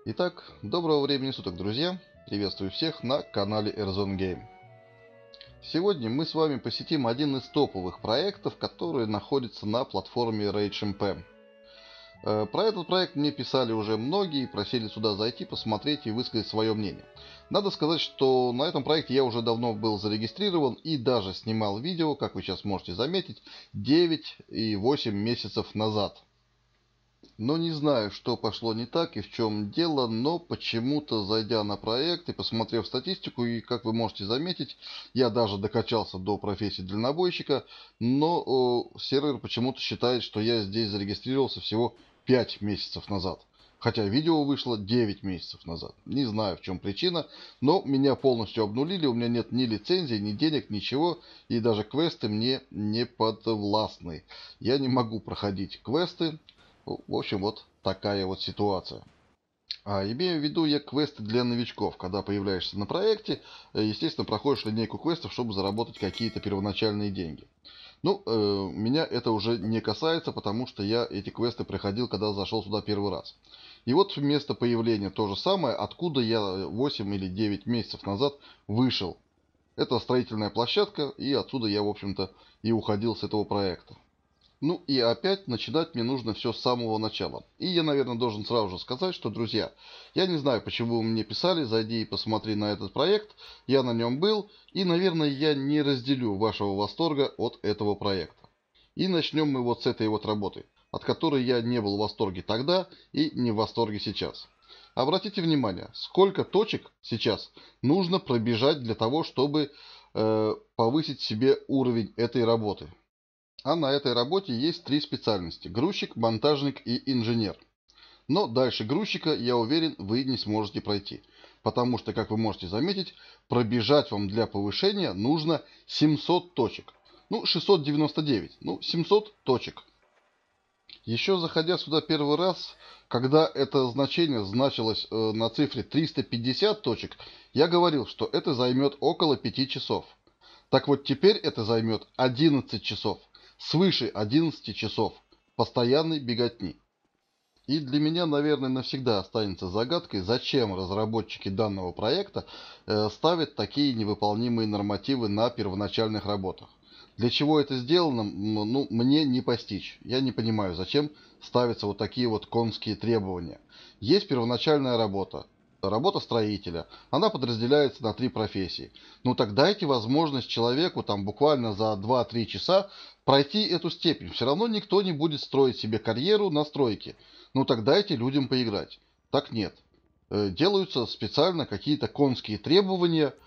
Итак, доброго времени суток, друзья! Приветствую всех на канале Airzone Game. Сегодня мы с вами посетим один из топовых проектов, который находится на платформе RageMP. Про этот проект мне писали уже многие, и просили сюда зайти, посмотреть и высказать свое мнение. Надо сказать, что на этом проекте я уже давно был зарегистрирован и даже снимал видео, как вы сейчас можете заметить, 9 и 8 месяцев назад. Но не знаю, что пошло не так и в чем дело, но почему-то, зайдя на проект и посмотрев статистику, и как вы можете заметить, я даже докачался до профессии дальнобойщика, но сервер почему-то считает, что я здесь зарегистрировался всего 5 месяцев назад. Хотя видео вышло 9 месяцев назад. Не знаю, в чем причина, но меня полностью обнулили, у меня нет ни лицензии, ни денег, ничего, и даже квесты мне не подвластны. Я не могу проходить квесты. В общем, вот такая вот ситуация. Имею в виду я квесты для новичков. Когда появляешься на проекте, естественно, проходишь линейку квестов, чтобы заработать какие-то первоначальные деньги. Ну, меня это уже не касается, потому что я эти квесты проходил, когда зашел сюда первый раз. И вот вместо появления то же самое, откуда я 8 или 9 месяцев назад вышел. Это строительная площадка, и отсюда я, в общем-то, и уходил с этого проекта. Ну и опять начинать мне нужно все с самого начала. И я, наверное, должен сразу же сказать, что, друзья, я не знаю, почему вы мне писали, зайди и посмотри на этот проект. Я на нем был, и, наверное, я не разделю вашего восторга от этого проекта. И начнем мы вот с этой вот работы, от которой я не был в восторге тогда и не в восторге сейчас. Обратите внимание, сколько точек сейчас нужно пробежать для того, чтобы повысить себе уровень этой работы. А на этой работе есть три специальности: грузчик, монтажник и инженер. Но дальше грузчика, я уверен, вы не сможете пройти. Потому что, как вы можете заметить, пробежать вам для повышения нужно 700 точек. Ну, 699, ну, 700 точек. Еще заходя сюда первый раз, когда это значение значилось на цифре 350 точек, я говорил, что это займет около 5 часов. Так вот, теперь это займет 11 часов. Свыше 11 часов постоянной беготни. И для меня, наверное, навсегда останется загадкой, зачем разработчики данного проекта ставят такие невыполнимые нормативы на первоначальных работах. Для чего это сделано, ну, мне не постичь. Я не понимаю, зачем ставятся вот такие вот конские требования. Есть первоначальная работа. Работа строителя. Она подразделяется на три профессии. Ну так дайте возможность человеку там буквально за 2-3 часа пройти эту степень. Все равно никто не будет строить себе карьеру на стройке. Ну так дайте людям поиграть. Так нет. Делаются специально какие-то конские требования.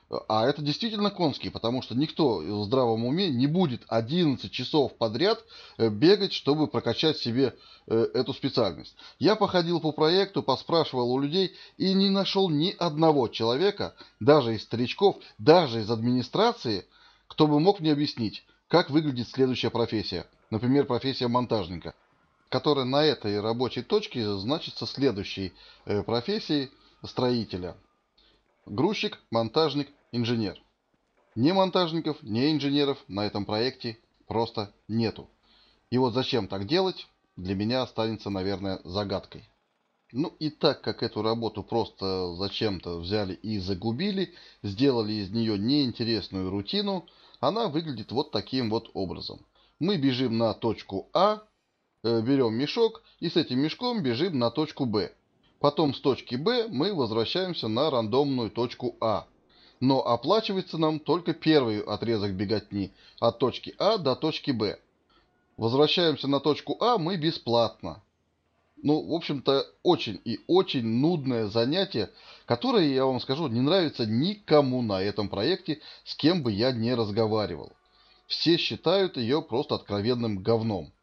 А это действительно конские, потому что никто в здравом уме не будет 11 часов подряд бегать, чтобы прокачать себе эту специальность. Я походил по проекту, поспрашивал у людей и не нашел ни одного человека, даже из старичков, даже из администрации, кто бы мог мне объяснить, как выглядит следующая профессия. Например, профессия монтажника, которая на этой рабочей точке значится следующей профессией строителя. Грузчик, монтажник, инженер. Ни монтажников, ни инженеров на этом проекте просто нету. И вот зачем так делать, для меня останется, наверное, загадкой. Ну и так как эту работу просто зачем-то взяли и загубили, сделали из нее неинтересную рутину, она выглядит вот таким вот образом. Мы бежим на точку А, берем мешок и с этим мешком бежим на точку Б. Потом с точки Б мы возвращаемся на рандомную точку А. Но оплачивается нам только первый отрезок беготни от точки А до точки Б. Возвращаемся на точку А мы бесплатно. Ну, в общем-то, очень и очень нудное занятие, которое, я вам скажу, не нравится никому на этом проекте, с кем бы я не разговаривал. Все считают ее просто откровенным говном.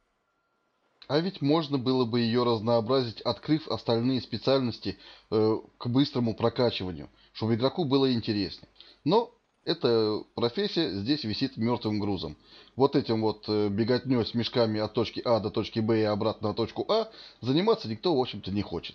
А ведь можно было бы ее разнообразить, открыв остальные специальности к быстрому прокачиванию, чтобы игроку было интереснее. Но эта профессия здесь висит мертвым грузом. Вот этим вот беготней с мешками от точки А до точки Б и обратно на точку А заниматься никто, в общем-то, не хочет.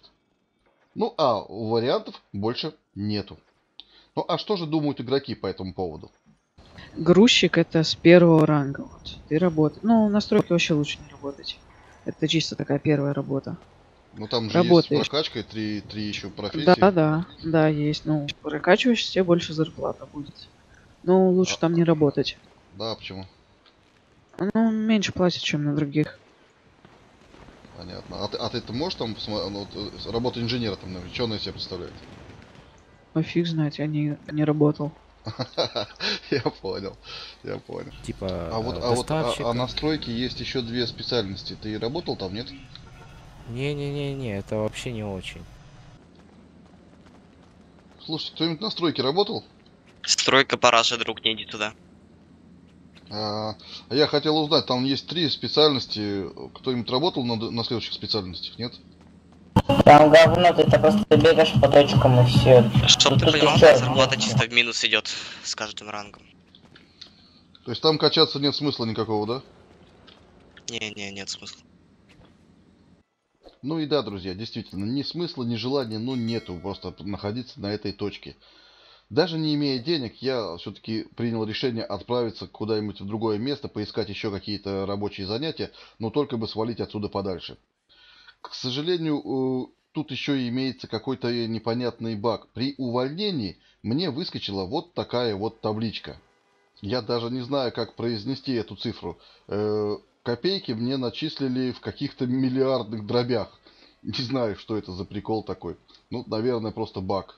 Ну а вариантов больше нету. Ну а что же думают игроки по этому поводу? Грузчик это с первого ранга. Вот. Ты работаешь. Ну, на стройке вообще лучше не работать. Это чисто такая первая работа. Ну там же есть с Работаешь. прокачкой три еще Да, профессии. да, есть. Ну, прокачиваешься, тебе больше зарплата будет. Но А, лучше там не работать. да, почему? Ну, меньше платят, чем на других. Понятно. А ты можешь там ну, вот, работу инженера там, наверное, что она из себя представляет? А фиг знать, я не работал. Я понял, я понял. Типа А доставщика. на стройке есть еще две специальности. Ты работал там, нет? Не-не-не-не, это вообще не очень. Слушай, кто-нибудь на стройке работал? Стройка параша, друг, не иди туда. А я хотел узнать, там есть три специальности. Кто-нибудь работал на следующих специальностях, нет? Там говно, ты просто бегаешь по точкам и все. Чтоб ты понимал, моя зарплата чисто в минус идет с каждым рангом. То есть там качаться нет смысла никакого, да? Не, нет смысла. Ну и да, друзья, действительно, ни смысла, ни желания, ну нету просто находиться на этой точке. Даже не имея денег, я все-таки принял решение отправиться куда-нибудь в другое место, поискать еще какие-то рабочие занятия, но только бы свалить отсюда подальше. К сожалению, тут еще и имеется какой-то непонятный баг. При увольнении мне выскочила вот такая вот табличка. Я даже не знаю, как произнести эту цифру. Копейки мне начислили в каких-то миллиардных дробях. Не знаю, что это за прикол такой. Ну, наверное, просто баг.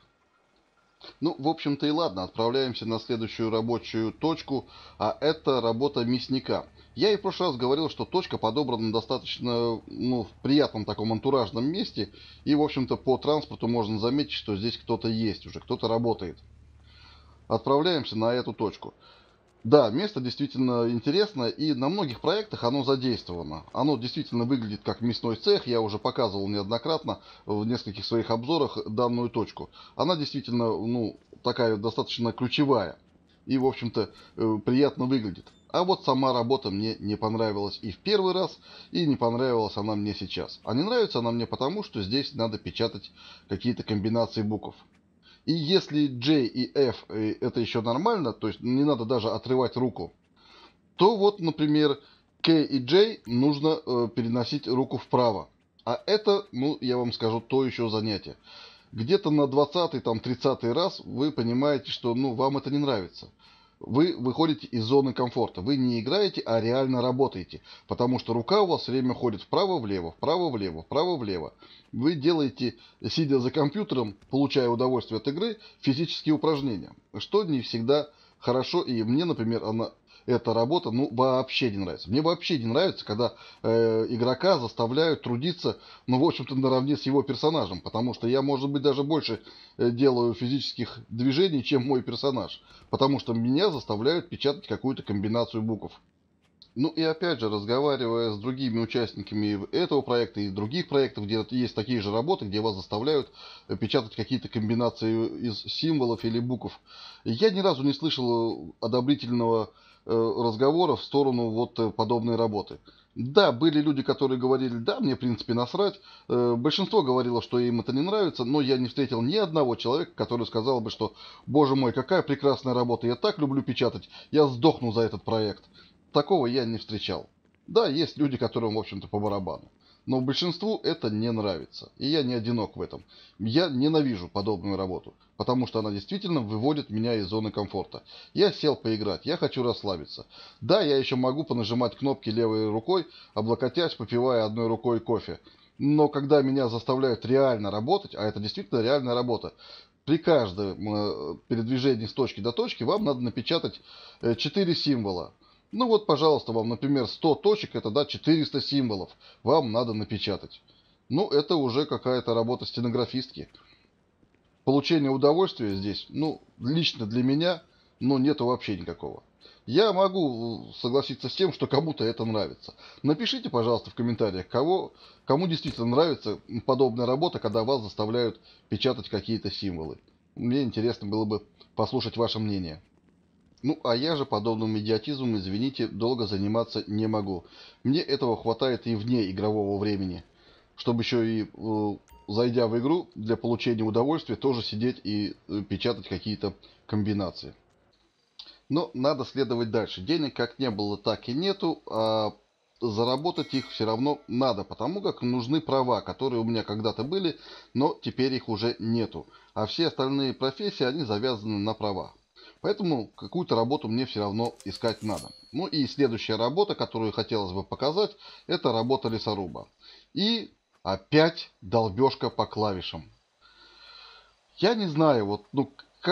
Ну, в общем-то и ладно, отправляемся на следующую рабочую точку, а это работа мясника. Я и в прошлый раз говорил, что точка подобрана достаточно, ну, в приятном таком антуражном месте, и, в общем-то, по транспорту можно заметить, что здесь кто-то есть уже, кто-то работает. Отправляемся на эту точку. Да, место действительно интересное, и на многих проектах оно задействовано. Оно действительно выглядит как мясной цех, я уже показывал неоднократно в нескольких своих обзорах данную точку. Она действительно, ну, такая достаточно ключевая и, в общем-то, приятно выглядит. А вот сама работа мне не понравилась и в первый раз, и не понравилась она мне сейчас. А не нравится она мне потому, что здесь надо печатать какие-то комбинации букв. И если J и F это еще нормально, то есть не надо даже отрывать руку, то вот, например, K и J нужно переносить руку вправо. А это, ну, я вам скажу, то еще занятие. Где-то на 20-й, там, 30-й раз вы понимаете, что, ну, вам это не нравится. Вы выходите из зоны комфорта. Вы не играете, а реально работаете. Потому что рука у вас все время ходит вправо-влево, вправо-влево, вправо-влево. Вы делаете, сидя за компьютером, получая удовольствие от игры, физические упражнения. Что не всегда хорошо. И мне, например, эта работа, ну, вообще не нравится. Мне вообще не нравится, когда игрока заставляют трудиться, ну, в общем-то, наравне с его персонажем. Потому что я, может быть, даже больше делаю физических движений, чем мой персонаж. Потому что меня заставляют печатать какую-то комбинацию букв. Ну и опять же, разговаривая с другими участниками этого проекта и других проектов, где есть такие же работы, где вас заставляют печатать какие-то комбинации из символов или букв, я ни разу не слышал одобрительного разговора в сторону вот подобной работы. Да, были люди, которые говорили, да, мне в принципе насрать. Большинство говорило, что им это не нравится, но я не встретил ни одного человека, который сказал бы, что, боже мой, какая прекрасная работа, я так люблю печатать, я сдохну за этот проект. Такого я не встречал. Да, есть люди, которым, в общем-то, по барабану. Но большинству это не нравится. И я не одинок в этом. Я ненавижу подобную работу. Потому что она действительно выводит меня из зоны комфорта. Я сел поиграть, я хочу расслабиться. Да, я еще могу понажимать кнопки левой рукой, облокотясь, попивая одной рукой кофе. Но когда меня заставляют реально работать, а это действительно реальная работа, при каждом передвижении с точки до точки вам надо напечатать 4 символа. Ну вот, пожалуйста, вам, например, 100 точек, это, да, 400 символов. Вам надо напечатать. Ну, это уже какая-то работа стенографистки. Получение удовольствия здесь, ну, лично для меня, ну, нету вообще никакого. Я могу согласиться с тем, что кому-то это нравится. Напишите, пожалуйста, в комментариях, кому действительно нравится подобная работа, когда вас заставляют печатать какие-то символы. Мне интересно было бы послушать ваше мнение. Ну, а я же подобным идиотизмом, извините, долго заниматься не могу. Мне этого хватает и вне игрового времени. Чтобы еще и, зайдя в игру, для получения удовольствия, тоже сидеть и печатать какие-то комбинации. Но надо следовать дальше. Денег как не было, так и нету. А заработать их все равно надо, потому как нужны права, которые у меня когда-то были, но теперь их уже нету. А все остальные профессии, они завязаны на права. Поэтому какую-то работу мне все равно искать надо. Ну и следующая работа, которую хотелось бы показать, это работа лесоруба. И опять долбежка по клавишам. Я не знаю, вот, ну,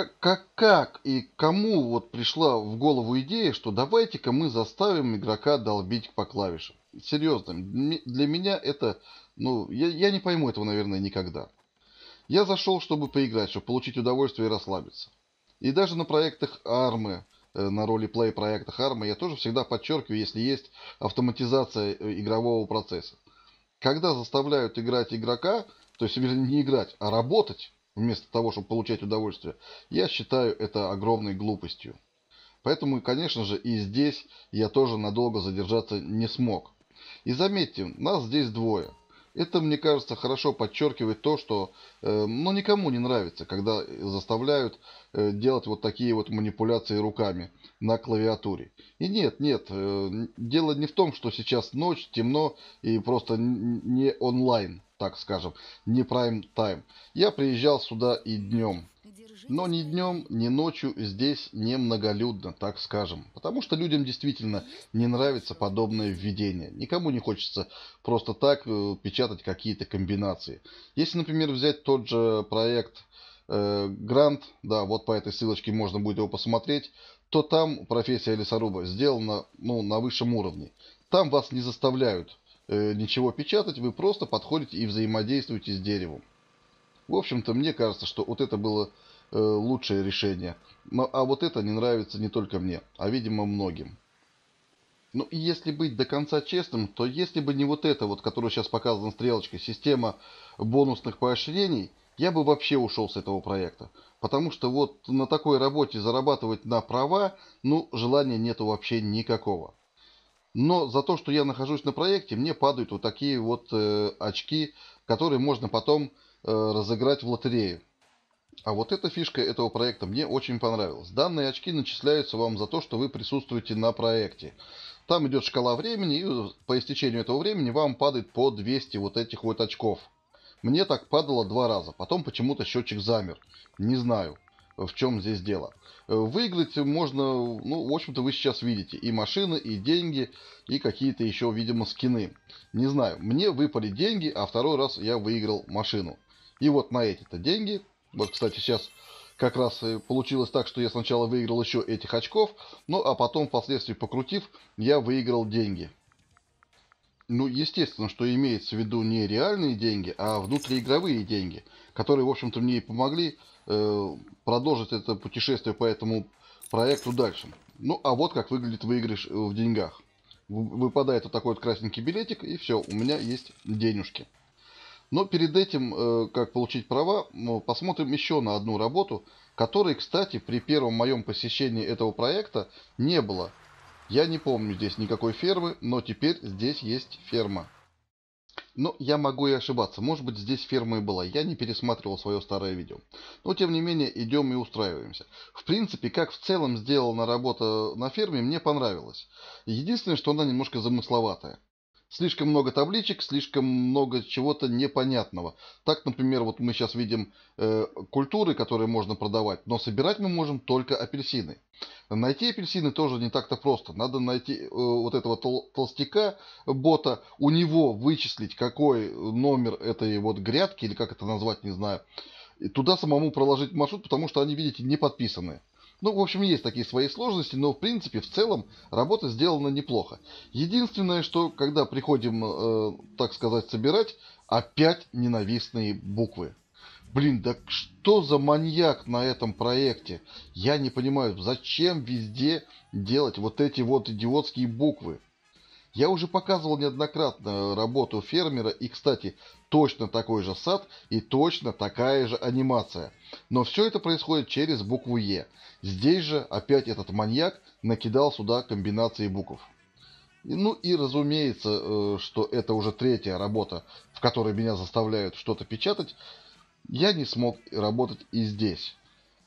как и кому вот пришла в голову идея, что давайте-ка мы заставим игрока долбить по клавишам. Серьезно, для меня это, ну, я не пойму этого, наверное, никогда. Я зашел, чтобы поиграть, чтобы получить удовольствие и расслабиться. И даже на проектах ARMA, на ролеплей проектах ARMA, я тоже всегда подчеркиваю, если есть автоматизация игрового процесса. Когда заставляют играть игрока, то есть, вернее, не играть, а работать, вместо того, чтобы получать удовольствие, я считаю это огромной глупостью. Поэтому, конечно же, и здесь я тоже надолго задержаться не смог. И заметьте, нас здесь двое. Это, мне кажется, хорошо подчеркивает то, что ну, никому не нравится, когда заставляют делать вот такие вот манипуляции руками на клавиатуре. И нет, дело не в том, что сейчас ночь, темно и просто не онлайн, так скажем, не прайм-тайм. Я приезжал сюда и днем. Но ни днем, ни ночью здесь не многолюдно, так скажем. Потому что людям действительно не нравится подобное введение. Никому не хочется просто так печатать какие-то комбинации. Если, например, взять тот же проект Грант, да, вот по этой ссылочке можно будет его посмотреть, то там профессия лесоруба сделана, ну, на высшем уровне. Там вас не заставляют ничего печатать, вы просто подходите и взаимодействуете с деревом. В общем-то, мне кажется, что вот это было лучшее решение. А вот это не нравится не только мне, а, видимо, многим. Ну и если быть до конца честным, то если бы не вот это вот, которое сейчас показано стрелочкой, система бонусных поощрений, я бы вообще ушел с этого проекта. Потому что вот на такой работе зарабатывать на права, ну, желания нету вообще никакого. Но за то, что я нахожусь на проекте, мне падают вот такие вот очки, которые можно потом разыграть в лотерею. А вот эта фишка этого проекта мне очень понравилась. Данные очки начисляются вам за то, что вы присутствуете на проекте. Там идет шкала времени, и по истечению этого времени вам падает по 200 вот этих вот очков. Мне так падало 2 раза, потом почему-то счетчик замер. Не знаю, в чем здесь дело. Выиграть можно, ну, в общем-то, вы сейчас видите и машины, и деньги, и какие-то еще, видимо, скины. Не знаю, мне выпали деньги, а второй раз я выиграл машину. И вот на эти-то деньги, вот, кстати, сейчас как раз получилось так, что я сначала выиграл еще этих очков, ну, а потом, впоследствии покрутив, я выиграл деньги. Ну, естественно, что имеется в виду не реальные деньги, а внутриигровые деньги, которые, в общем-то, мне и помогли продолжить это путешествие по этому проекту дальше. Ну, а вот как выглядит выигрыш в деньгах. Выпадает вот такой вот красненький билетик, и все, у меня есть денежки. Но перед этим, как получить права, посмотрим еще на одну работу, которой, кстати, при первом моем посещении этого проекта не было. Я не помню здесь никакой фермы, но теперь здесь есть ферма. Но я могу и ошибаться. Может быть, здесь ферма и была. Я не пересматривал свое старое видео. Но, тем не менее, идем и устраиваемся. В принципе, как в целом сделана работа на ферме, мне понравилось. Единственное, что она немножко замысловатая. Слишком много табличек, слишком много чего-то непонятного. Так, например, вот мы сейчас видим культуры, которые можно продавать, но собирать мы можем только апельсины. Найти апельсины тоже не так-то просто. Надо найти вот этого толстяка, бота, у него вычислить, какой номер этой вот грядки, или как это назвать, не знаю. И туда самому проложить маршрут, потому что они, видите, не подписаны. Ну, в общем, есть такие свои сложности, но, в принципе, в целом, работа сделана неплохо. Единственное, что, когда приходим, так сказать, собирать, опять ненавистные буквы. Блин, да что за маньяк на этом проекте? Я не понимаю, зачем везде делать вот эти вот идиотские буквы? Я уже показывал неоднократно работу фермера, и, кстати, точно такой же сад и точно такая же анимация. Но все это происходит через букву Е. Здесь же опять этот маньяк накидал сюда комбинации букв. Ну и разумеется, что это уже третья работа, в которой меня заставляют что-то печатать. Я не смог работать и здесь.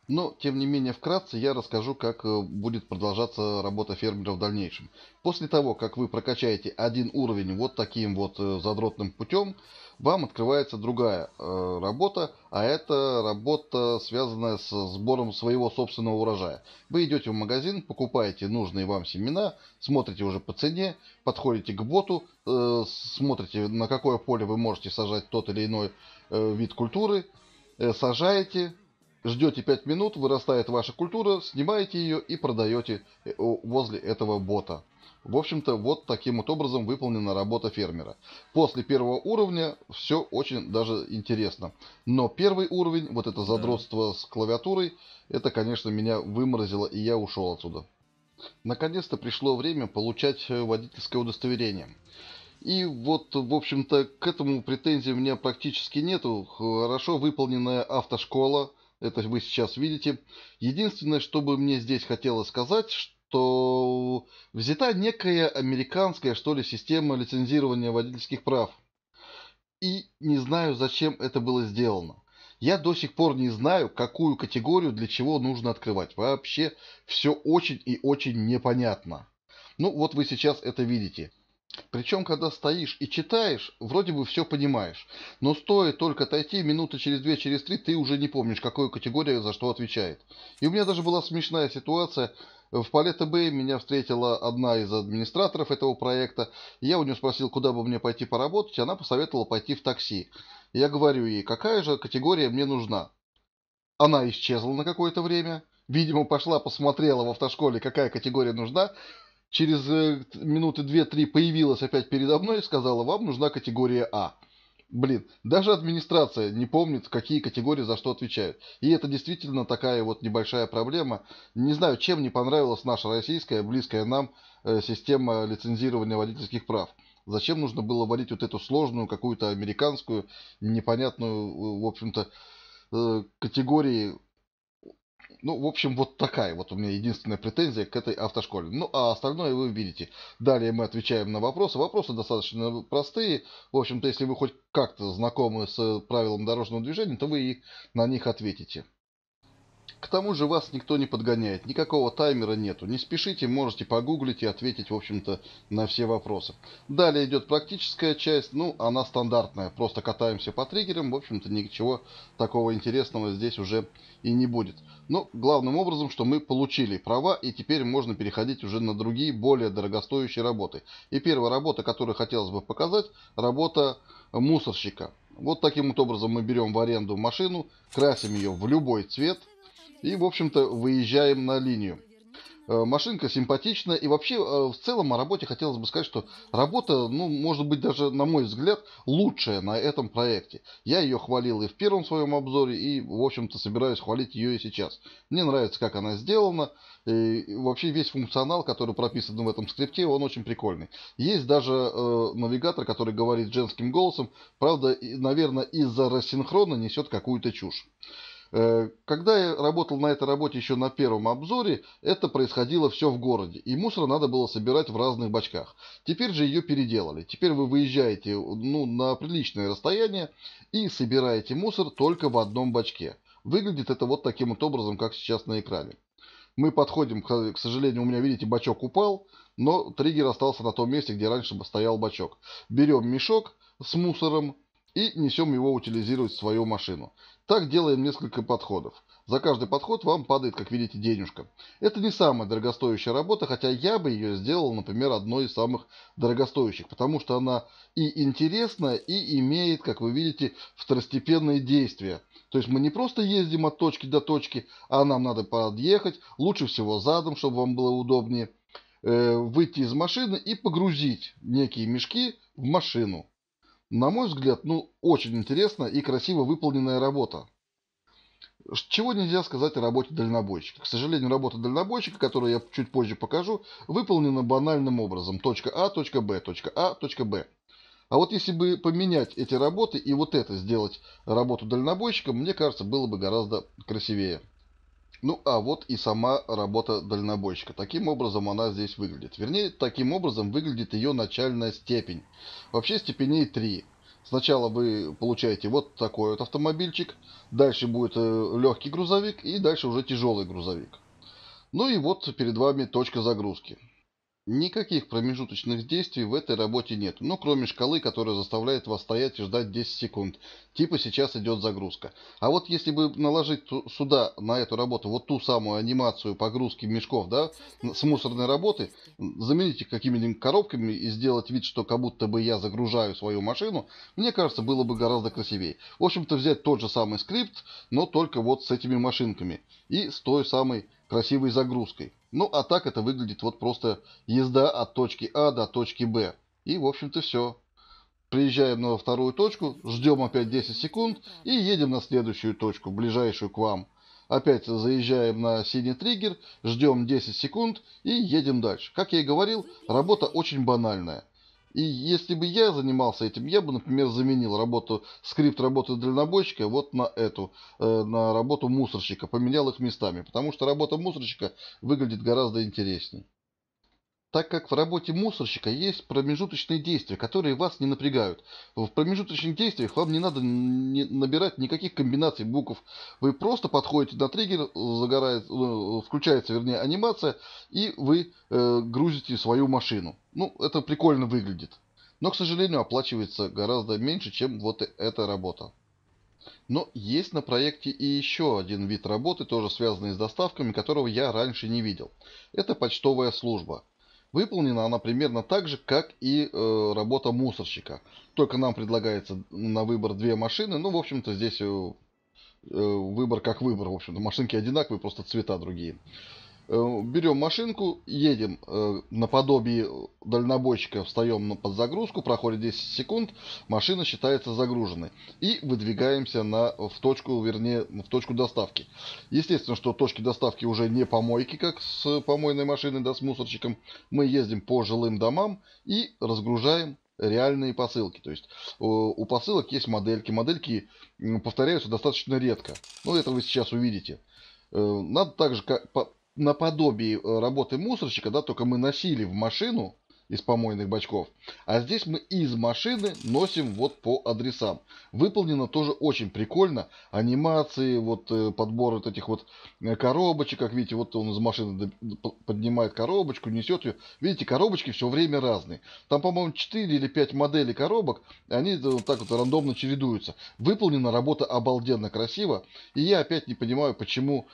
Но, тем не менее, вкратце я расскажу, как будет продолжаться работа фермера в дальнейшем. После того, как вы прокачаете один уровень вот таким вот задротным путем, вам открывается другая работа, а это работа, связанная с сбором своего собственного урожая. Вы идете в магазин, покупаете нужные вам семена, смотрите уже по цене, подходите к боту, смотрите, на какое поле вы можете сажать тот или иной вид культуры, сажаете, ждете 5 минут, вырастает ваша культура, снимаете ее и продаете возле этого бота. В общем-то, вот таким вот образом выполнена работа фермера. После первого уровня все очень даже интересно. Но первый уровень, вот это задротство с клавиатурой, это, конечно, меня выморозило, и я ушел отсюда. Наконец-то пришло время получать водительское удостоверение. И вот, в общем-то, к этому претензий у меня практически нету. Хорошо выполненная автошкола, это вы сейчас видите. Единственное, что бы мне здесь хотелось сказать, что взята некая американская, что ли, система лицензирования водительских прав. И не знаю, зачем это было сделано. Я до сих пор не знаю, какую категорию для чего нужно открывать. Вообще все очень и очень непонятно. Ну, вот вы сейчас это видите. Причем, когда стоишь и читаешь, вроде бы все понимаешь. Но стоит только отойти, минуты через 2, через 3, ты уже не помнишь, какая категория за что отвечает. И у меня даже была смешная ситуация. В Палетто Бэй меня встретила одна из администраторов этого проекта. Я у нее спросил, куда бы мне пойти поработать, и она посоветовала пойти в такси. Я говорю ей, какая же категория мне нужна. Она исчезла на какое-то время. Видимо, пошла, посмотрела в автошколе, какая категория нужна. Через минуты 2-3 появилась опять передо мной и сказала, вам нужна категория А. Блин, даже администрация не помнит, какие категории за что отвечают. И это действительно такая вот небольшая проблема. Не знаю, чем не понравилась наша российская, близкая нам система лицензирования водительских прав. Зачем нужно было вводить вот эту сложную, какую-то американскую, непонятную, в общем-то, категории. Ну, в общем, вот такая вот у меня единственная претензия к этой автошколе. Ну, а остальное вы видите. Далее мы отвечаем на вопросы. Вопросы достаточно простые. В общем-то, если вы хоть как-то знакомы с правилами дорожного движения, то вы и на них ответите. К тому же вас никто не подгоняет, никакого таймера нету. Не спешите, можете погуглить и ответить, в общем-то, на все вопросы. Далее идет практическая часть, ну, она стандартная. Просто катаемся по триггерам, в общем-то, ничего такого интересного здесь уже и не будет. Но главным образом, что мы получили права, и теперь можно переходить уже на другие, более дорогостоящие работы. И первая работа, которую хотелось бы показать, работа мусорщика. Вот таким вот образом мы берем в аренду машину, красим ее в любой цвет, и, в общем-то, выезжаем на линию. Машинка симпатичная. И вообще, в целом, о работе хотелось бы сказать, что работа, ну, может быть, даже, на мой взгляд, лучшая на этом проекте. Я ее хвалил и в первом своем обзоре, и, в общем-то, собираюсь хвалить ее и сейчас. Мне нравится, как она сделана. И вообще, весь функционал, который прописан в этом скрипте, он очень прикольный. Есть даже навигатор, который говорит женским голосом. Правда, наверное, из-за рассинхрона несет какую-то чушь. Когда я работал на этой работе еще на первом обзоре, это происходило все в городе, и мусор надо было собирать в разных бачках. Теперь же ее переделали. Теперь вы выезжаете, ну, на приличное расстояние и собираете мусор только в одном бачке. Выглядит это вот таким вот образом, как сейчас на экране. Мы подходим, к сожалению, у меня, видите, бачок упал, но триггер остался на том месте, где раньше стоял бачок. Берем мешок с мусором и несем его утилизировать в свою машину. Так делаем несколько подходов. За каждый подход вам падает, как видите, денежка. Это не самая дорогостоящая работа, хотя я бы ее сделал, например, одной из самых дорогостоящих, потому что она и интересна, и имеет, как вы видите, второстепенные действия. То есть мы не просто ездим от точки до точки, а нам надо подъехать, лучше всего задом, чтобы вам было удобнее, выйти из машины и погрузить некие мешки в машину. На мой взгляд, ну, очень интересная и красиво выполненная работа. Чего нельзя сказать о работе дальнобойщика. К сожалению, работа дальнобойщика, которую я чуть позже покажу, выполнена банальным образом. Точка А, точка Б, точка А, точка Б. А вот если бы поменять эти работы и вот это сделать работу дальнобойщиком, мне кажется, было бы гораздо красивее. Ну, а вот и сама работа дальнобойщика. Таким образом она здесь выглядит. Вернее, таким образом выглядит ее начальная степень. Вообще степеней 3. Сначала вы получаете вот такой вот автомобильчик, дальше будет легкий грузовик и дальше уже тяжелый грузовик. Ну и вот перед вами точка загрузки. Никаких промежуточных действий в этой работе нет. Ну, кроме шкалы, которая заставляет вас стоять и ждать 10 секунд. Типа сейчас идет загрузка. А вот если бы наложить сюда, на эту работу, вот ту самую анимацию погрузки мешков, да, с мусорной работы, заменить их какими-нибудь коробками и сделать вид, что как будто бы я загружаю свою машину, мне кажется, было бы гораздо красивее. В общем-то, взять тот же самый скрипт, но только вот с этими машинками. И с той самой красивой загрузкой. Ну, а так это выглядит вот просто езда от точки А до точки Б. И, в общем-то, все. Приезжаем на вторую точку, ждем опять 10 секунд и едем на следующую точку, ближайшую к вам. Опять заезжаем на синий триггер, ждем 10 секунд и едем дальше. Как я и говорил, работа очень банальная. И если бы я занимался этим, я бы, например, заменил скрипт работы дальнобойщика вот на эту, на работу мусорщика, поменял их местами, потому что работа мусорщика выглядит гораздо интересней. Так как в работе мусорщика есть промежуточные действия, которые вас не напрягают. В промежуточных действиях вам не надо набирать никаких комбинаций букв. Вы просто подходите на триггер, включается, вернее, анимация, и вы грузите свою машину. Ну, это прикольно выглядит. Но, к сожалению, оплачивается гораздо меньше, чем вот эта работа. Но есть на проекте и еще один вид работы, тоже связанный с доставками, которого я раньше не видел. Это почтовая служба. Выполнена она примерно так же, как и работа мусорщика. Только нам предлагается на выбор две машины. Ну, в общем-то, здесь выбор как выбор. В общем-то, машинки одинаковые, просто цвета другие. Берем машинку, едем наподобие дальнобойщика, встаем под загрузку, проходит 10 секунд, машина считается загруженной. И выдвигаемся в точку, вернее, в точку доставки. Естественно, что точки доставки уже не помойки, как с помойной машиной, да, с мусорщиком. Мы ездим по жилым домам и разгружаем реальные посылки. То есть у посылок есть модельки. Модельки повторяются достаточно редко. Ну, это вы сейчас увидите. Надо также наподобие работы мусорщика, да, только мы носили в машину из помойных бачков, а здесь мы из машины носим вот по адресам. Выполнено тоже очень прикольно. Анимации, вот подбор вот этих вот коробочек, как видите, вот он из машины поднимает коробочку, несет ее. Видите, коробочки все время разные. Там, по-моему, 4 или 5 моделей коробок, они вот так вот рандомно чередуются. Выполнена работа обалденно красиво, и я опять не понимаю, почему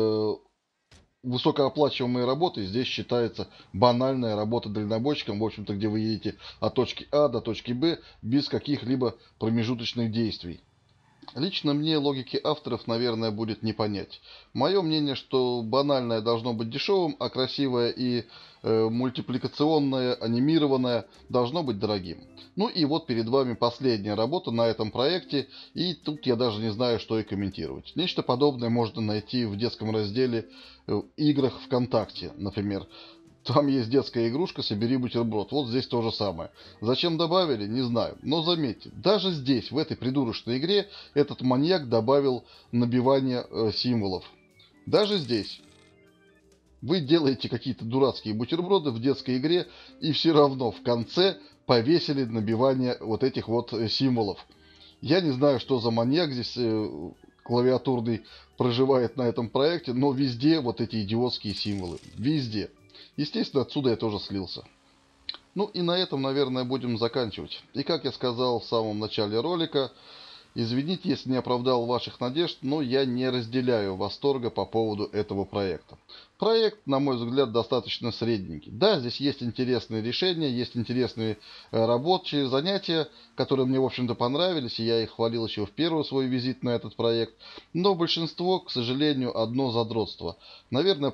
высокооплачиваемые работы здесь считается банальная работа дальнобойщиком, в общем-то, где вы едете от точки А до точки Б без каких-либо промежуточных действий. Лично мне логики авторов, наверное, будет не понять. Мое мнение, что банальное должно быть дешевым, а красивое и мультипликационное, анимированное должно быть дорогим. Ну и вот перед вами последняя работа на этом проекте, и тут я даже не знаю, что и комментировать. Нечто подобное можно найти в детском разделе играх ВКонтакте, например. Там есть детская игрушка «Собери бутерброд». Вот здесь то же самое. Зачем добавили, не знаю. Но заметьте, даже здесь, в этой придурочной игре, этот маньяк добавил набивание символов. Даже здесь. Вы делаете какие-то дурацкие бутерброды в детской игре, и все равно в конце повесили набивание вот этих вот символов. Я не знаю, что за маньяк здесь клавиатурный проживает на этом проекте, но везде вот эти идиотские символы. Везде. Естественно, отсюда я тоже слился. Ну и на этом, наверное, будем заканчивать. И как я сказал в самом начале ролика, извините, если не оправдал ваших надежд, но я не разделяю восторга по поводу этого проекта. Проект, на мой взгляд, достаточно средненький. Да, здесь есть интересные решения, есть интересные рабочие занятия, которые мне, в общем-то, понравились, и я их хвалил еще в первый свой визит на этот проект. Но большинство, к сожалению, одно задротство. Наверное,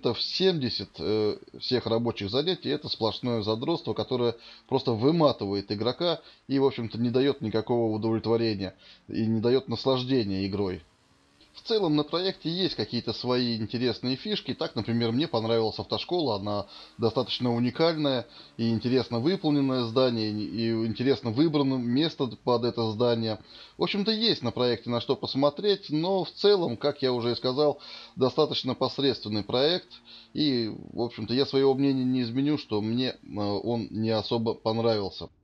70% всех рабочих занятий это сплошное задротство, которое просто выматывает игрока и, в общем-то, не дает никакого удовлетворения и не дает наслаждения игрой. В целом на проекте есть какие-то свои интересные фишки. Так, например, мне понравилась автошкола. Она достаточно уникальная и интересно выполненное здание, и интересно выбрано место под это здание. В общем-то, есть на проекте на что посмотреть, но в целом, как я уже и сказал, достаточно посредственный проект. И, в общем-то, я своего мнения не изменю, что мне он не особо понравился.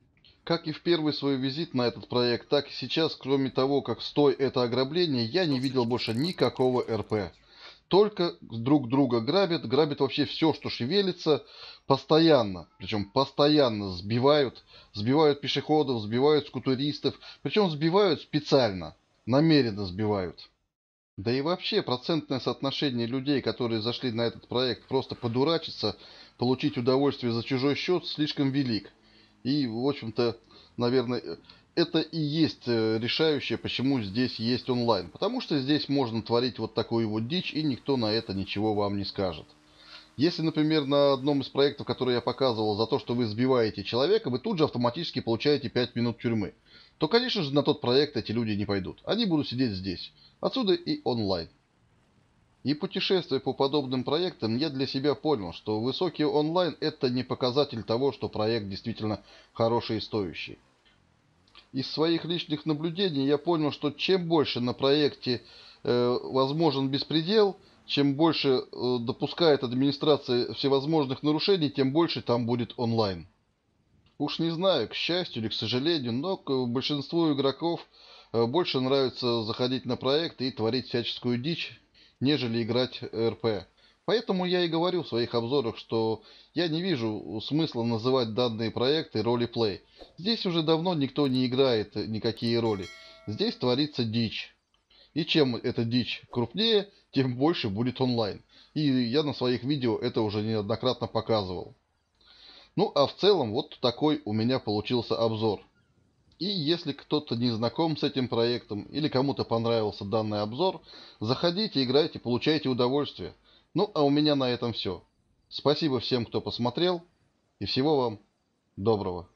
Как и в первый свой визит на этот проект, так и сейчас, кроме того, как «Стой, это ограбление», я не видел больше никакого РП. Только друг друга грабят вообще все, что шевелится, постоянно. Причем постоянно сбивают пешеходов, сбивают скутеристов. Причем сбивают специально, намеренно сбивают. Да и вообще процентное соотношение людей, которые зашли на этот проект просто подурачиться, получить удовольствие за чужой счет, слишком велик. И, в общем-то, наверное, это и есть решающее, почему здесь есть онлайн. Потому что здесь можно творить вот такую вот дичь, и никто на это ничего вам не скажет. Если, например, на одном из проектов, который я показывал, за то, что вы сбиваете человека, вы тут же автоматически получаете 5 минут тюрьмы, то, конечно же, на тот проект эти люди не пойдут. Они будут сидеть здесь. Отсюда и онлайн. И путешествуя по подобным проектам, я для себя понял, что высокий онлайн – это не показатель того, что проект действительно хороший и стоящий. Из своих личных наблюдений я понял, что чем больше на проекте возможен беспредел, чем больше допускает администрация всевозможных нарушений, тем больше там будет онлайн. Уж не знаю, к счастью или к сожалению, но большинству игроков больше нравится заходить на проект и творить всяческую дичь, нежели играть РП. Поэтому я и говорю в своих обзорах, что я не вижу смысла называть данные проекты ролеплей. Здесь уже давно никто не играет никакие роли. Здесь творится дичь. И чем эта дичь крупнее, тем больше будет онлайн. И я на своих видео это уже неоднократно показывал. Ну а в целом вот такой у меня получился обзор. И если кто-то не знаком с этим проектом или кому-то понравился данный обзор, заходите, играйте, получайте удовольствие. Ну а у меня на этом все. Спасибо всем, кто посмотрел, и всего вам доброго.